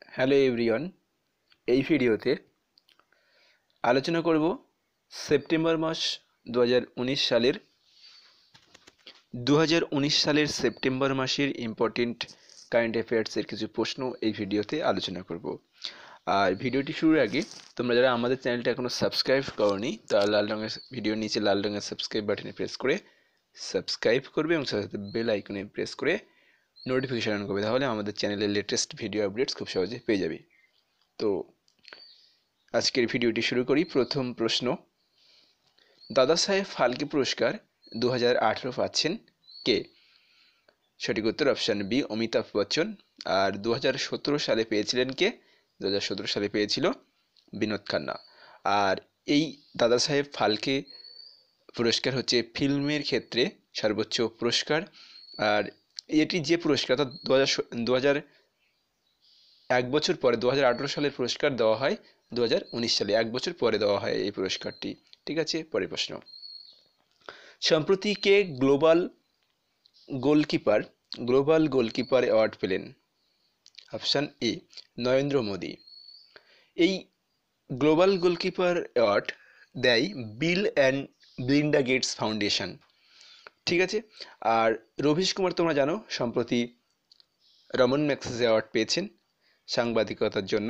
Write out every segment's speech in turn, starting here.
Hello everyone, এই ভিডিওতে আলোচনা করব সেপ্টেম্বর মাস 2019 সালের সেপ্টেম্বর মাসের ইম্পর্টেন্ট কারেন্ট অ্যাফেয়ার্সের কিছু প্রশ্ন এই ভিডিওতে আলোচনা করব। আর ভিডিওটি শুরুর আগে তোমরা যারা আমাদের চ্যানেলটা এখনও সাবস্ক্রাইব করোনি তারা লাল রঙের ভিডিওর নিচে লাল রঙের সাবস্ক্রাইব বাটনে প্রেস করে সাবস্ক্রাইব করবে এবং সাথে সাথে বেল আইকনে প্রেস করে নোটিফিকেশন অন করবে, তাহলে আমাদের চ্যানেলের লেটেস্ট ভিডিও আপডেটস খুব সহজে পেয়ে যাবে। তো আজকের ভিডিওটি শুরু করি। প্রথম প্রশ্ন, দাদা সাহেব ফালকে পুরস্কার 2018 পাচ্ছেন কে? সঠিক উত্তর অপশান বি, অমিতাভ বচ্চন। আর 2017 সালে পেয়েছিলেন কে? 2017 সালে পেয়েছিল বিনোদ খান্না। আর এই দাদা সাহেব ফালকে পুরস্কার হচ্ছে ফিল্মের ক্ষেত্রে সর্বোচ্চ পুরস্কার। আর এটি যে পুরস্কার, অর্থাৎ 1 বছর পরে 2018 সালের পুরস্কার দেওয়া হয় 2019 সালে, 1 বছর পরে দেওয়া হয় এই পুরস্কারটি। ঠিক আছে, পরের প্রশ্ন, সম্প্রতি কে গ্লোবাল গোলকিপার অ্যাওয়ার্ড পেলেন? Option A, Narendra Modi. এই গ্লোবাল গোলকিপার অ্যাওয়ার্ড দেয় Bill and Melinda Gates foundation. ঠিক আছে। আর রবিশ কুমার তোমরা জানো সম্প্রতি রমন ম্যাগসেসে অ্যাওয়ার্ড পেয়েছেন সাংবাদিকতার জন্য।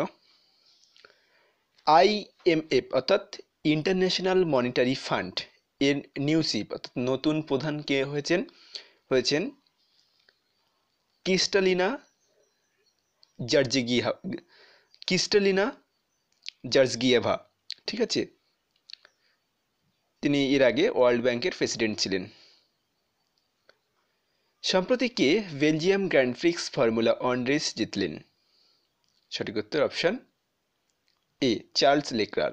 IMF অর্থাৎ ইন্টারন্যাশনাল মনিটারি ফান্ড এর নিউ চিফ অর্থাৎ নতুন প্রধান কে হয়েছেন ক্রিস্টালিনা জর্জিয়েভা। ঠিক আছে, তিনি এর আগে ওয়ার্ল্ড ব্যাংকের প্রেসিডেন্ট ছিলেন। সম্প্রতি কে Belgium grand prix formula 1 race জিতলেন? সঠিক উত্তর অপশন এ, চার্লস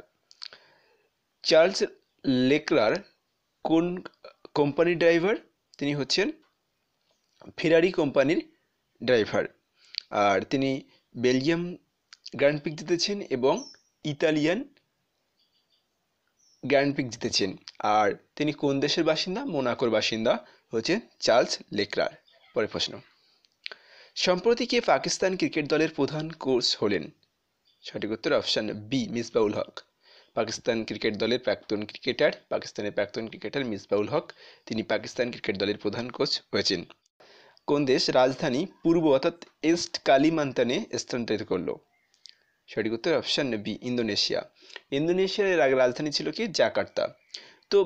লেক্লার কোন কোম্পানির ড্রাইভার? তিনি হচ্ছেন ফেরারি কোম্পানির ড্রাইভার। আর তিনি বেলজিয়াম গ্র্যান্ড প্রিক্স জিতেছেন এবং ইতালিয়ান গ্র্যান্ড প্রিক্স জিতেছেন। আর তিনি কোন দেশের বাসিন্দা? মোনাকোর বাসিন্দা হচ্ছেন চার্লস লেক্লার। পরের প্রশ্ন, সম্প্রতি কে পাকিস্তান ক্রিকেট দলের প্রধান কোচ হলেন? সঠিক উত্তর অপশান বি, মিসবাউল হক। পাকিস্তানের প্রাক্তন ক্রিকেটার মিসবাউল হক, তিনি পাকিস্তান ক্রিকেট দলের প্রধান কোচ হয়েছেন। কোন দেশ রাজধানী পূর্ব অর্থাৎ ইস্ট কালিমান্তানে স্থানান্তরিত করলো? সঠিক উত্তর অপশান বি, ইন্দোনেশিয়ার রাজধানী ছিল কি? জাকার্তা। তো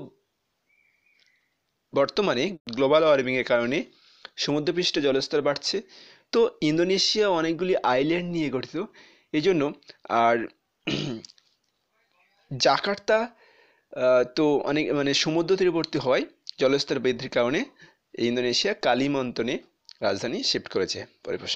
বর্তমানে গ্লোবাল ওয়ার্মিং এর কারণে সমুদ্রপৃষ্ঠ জলস্তর বাড়ছে। তো ইন্দোনেশিয়া অনেকগুলি আইল্যান্ড নিয়ে গঠিত, এই জন্য। আর জাকার্তা তো অনেক সমুদ্র তীরবর্তী হয়, জলস্তর বৃদ্ধির কারণে ইন্দোনেশিয়া কালিমন্তনে রাজধানী শিফট করেছে। পরের প্রশ্ন,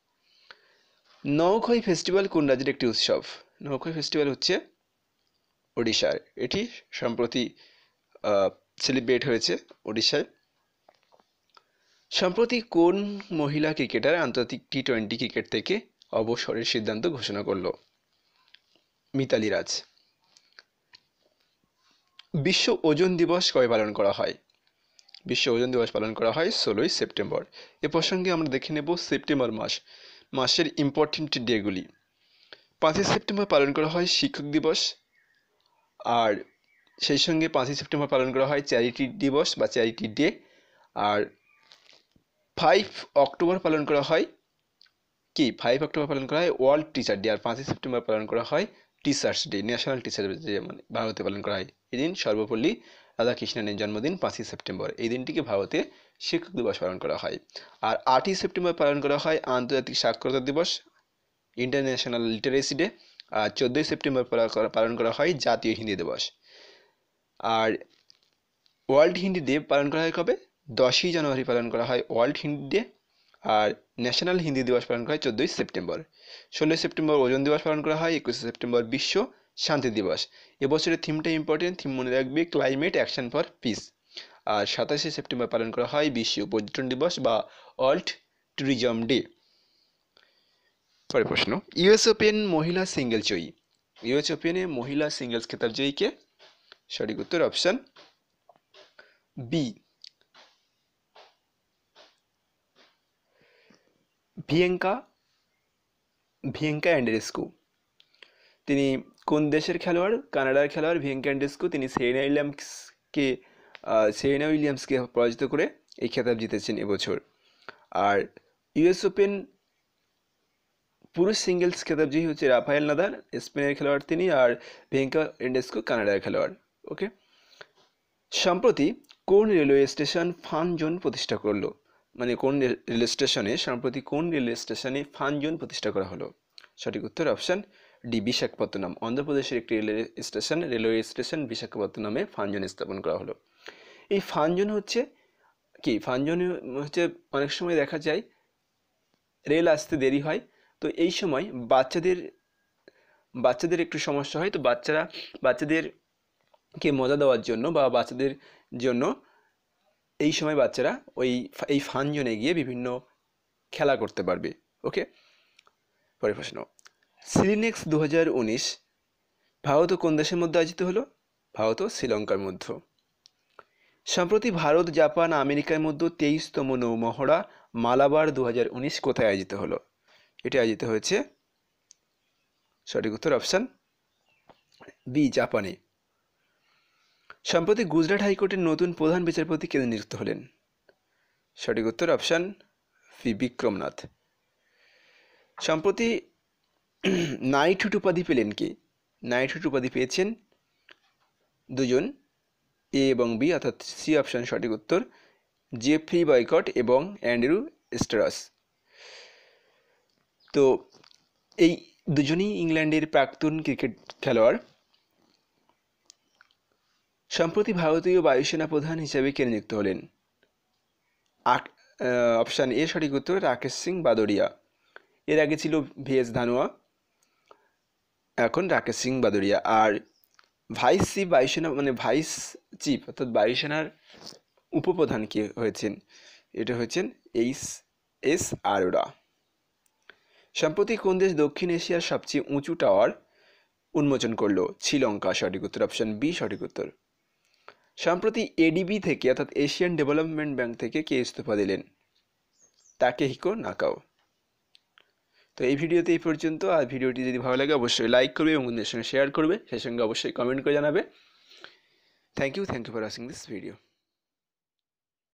নৌখই ফেস্টিভ্যাল কোন রাজ্যের একটি উৎসব? নৌখই ফেস্টিভ্যাল হচ্ছে ওড়িশার, এটি সম্প্রতি সেলিব্রেট হয়েছে ওড়িশায়। সম্প্রতি কোন মহিলা ক্রিকেটার আন্তর্জাতিক T20 ক্রিকেট থেকে অবসরের সিদ্ধান্ত ঘোষণা করল? মিতালি রাজ। বিশ্ব ওজন দিবস কবে পালন করা হয়? বিশ্ব ওজন দিবস পালন করা হয় 16ই সেপ্টেম্বর। এ প্রসঙ্গে আমরা দেখে নেব সেপ্টেম্বর মাসের ইম্পর্টেন্ট ডেগুলি। 5ই সেপ্টেম্বর পালন করা হয় শিক্ষক দিবস। আর সেই সঙ্গে 5ই সেপ্টেম্বর পালন করা হয় চ্যারিটি দিবস বা চ্যারিটি ডে। আর 5 অক্টোবর পালন করা হয় কি? 5 অক্টোবর পালন করা হয় ওয়ার্ল্ড টিচার ডে। আর 5ই সেপ্টেম্বর পালন করা হয় teachers day, national teacher day, ভারতে পালন করা হয়। এই দিন সর্বপল্লী রাধাকৃষ্ণনের জন্মদিন 5ই সেপ্টেম্বর। এই দিনটিকে ভারতে শিক্ষক দিবস পালন করা হয়। আর 8ই সেপ্টেম্বর পালন করা হয় আন্তর্জাতিক সাক্ষরতা দিবস, ইন্টারন্যাশনাল লিটারেসি ডে। আর 14ই সেপ্টেম্বর পালন করা হয় জাতীয় হিন্দি দিবস। আর ওয়ার্ল্ড হিন্দি ডে পালন করা হয় কবে? 10ই জানুয়ারি পালন করা হয় ওয়ার্ল্ড হিন্দি ডে। আর ন্যাশনাল হিন্দি দিবস পালন করা হয় 14ই সেপ্টেম্বর। 16ই সেপ্টেম্বর ওজন দিবস পালন করা হয়। 21শে সেপ্টেম্বর বিশ্ব শান্তি দিবস। এবছরের থিমটা ইম্পর্টেন্ট, থিম মনে রাখবে ক্লাইমেট অ্যাকশন ফর পিস। আর 27শে সেপ্টেম্বর পালন করা হয় বিশ্ব পর্যটন দিবস বা ওয়ার্ল্ড ট্যুরিজম ডে। পরের প্রশ্ন, ইউএস ওপেন মহিলা সিঙ্গেলস জয়ী? ইউএস ওপেনে মহিলা সিঙ্গেলস খেতাব জয়ী কে? সঠিক উত্তর অপশন বি, ভিয়েঙ্কা ভিয়েঙ্কা অ্যান্ড্রেস্কু। তিনি কোন দেশের খেলোয়াড়? কানাডার খেলোয়াড় ভিয়েঙ্কা অ্যান্ড্রেস্কু। তিনি সেরেনা উইলিয়ামসকে পরাজিত করে এই খেতাব জিতেছেন এবছর। আর ইউএস ওপেন পুরুষ সিঙ্গেলস খেতাবজি হচ্ছে রাফায়েল নাদাল, স্পেনের খেলোয়াড় তিনি, আর ভিয়েঙ্কা অ্যান্ড্রেস্কু কানাডার খেলোয়াড়। ওকে। সম্প্রতি কোন রেলওয়ে স্টেশন ফান জোন প্রতিষ্ঠা করলো? মানে কোন রেলওয়ে স্টেশনে ফান জোন প্রতিষ্ঠা করা হলো? সঠিক উত্তর অপশান ডি, বিশাখাপত্তনম। অন্ধ্রপ্রদেশের একটি রেলওয়ে স্টেশন বিশাখাপত্তনমে ফান জোন স্থাপন করা হলো। এই ফান জোন হচ্ছে কি? ফান জোন হচ্ছে অনেক সময় দেখা যায় রেল আসতে দেরি হয়, তো এই সময় বাচ্চাদের একটু সমস্যা হয়, তো বাচ্চাদেরকে মজা দেওয়ার জন্য বা বাচ্চাদের জন্য এই সময় বাচ্চারা এই ফান জোনে গিয়ে বিভিন্ন খেলা করতে পারবে। ওকে। পরের প্রশ্ন, সিলিনেক্স 2019 ভারত ও কোন দেশের মধ্যে আয়োজিত হলো? ভারত ও শ্রীলঙ্কার মধ্যে। সম্প্রতি ভারত, জাপান, আমেরিকার মধ্যে 23তম নৌমহড়া মালাবার 2019 কোথায় আয়োজিত হলো? এটি আয়োজিত হয়েছে, সঠিক উত্তর অপশান বি, জাপানে। সম্প্রতি গুজরাট হাইকোর্টের নতুন প্রধান বিচারপতি কে নিযুক্ত হলেন? সঠিক উত্তর অপশান বি, বিক্রমনাথ। সম্প্রতি নাইটহুড উপাধি পেলেন কে? নাইটহুড উপাধি পেয়েছেন দুজন, এ এবং বি, অর্থাৎ সি অপশান সঠিক উত্তর, জেফ্রি বয়কট এবং অ্যান্ড্রু স্টারাস। তো এই দুজনই ইংল্যান্ডের প্রাক্তন ক্রিকেট খেলোয়াড়। সম্প্রতি ভারতীয় বায়ুসেনা প্রধান হিসেবে কে নিযুক্ত হলেন? অপশান এ সঠিক উত্তর, রাকেশ সিং বাদরিয়া। এর আগে ছিল ভিএস ধানোয়া, এখন রাকেশ সিং বাদরিয়া। আর ভাইস চিফ অর্থাৎ বায়ুসেনার উপপ্রধান কে হয়েছেন? এটা হয়েছেন এইচ আরোরা। সম্প্রতি কোন দেশ দক্ষিণ এশিয়ার সবচেয়ে উঁচু টাওয়ার উন্মোচন করলো? শ্রীলঙ্কা। সঠিক উত্তর অপশান বি, সঠিক উত্তর। সম্প্রতি এডিবি থেকে অর্থাৎ এশিয়ান ডেভেলপমেন্ট ব্যাংক থেকে কে ইস্তফা দিলেন? তাকেহিকো নাকাও। তো এই ভিডিওতে এই পর্যন্ত। আর ভিডিওটি যদি ভালো লাগে অবশ্যই লাইক করবে এবং বন্ধুদের সঙ্গে শেয়ার করবে, সেই সঙ্গে অবশ্যই কমেন্ট করে জানাবে। Thank you for watching this video.